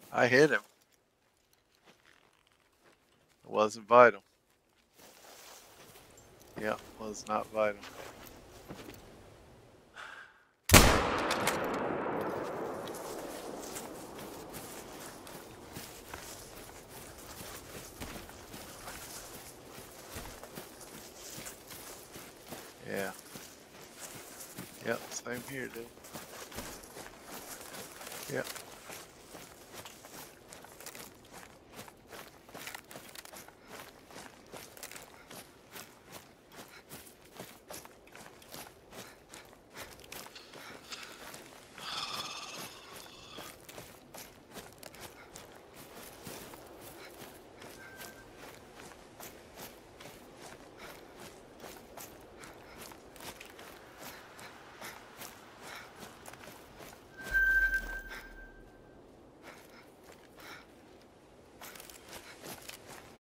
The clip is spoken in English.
I hit him. It wasn't vital. Yeah, was not vital. Yeah. Yep, same here, dude. Yep.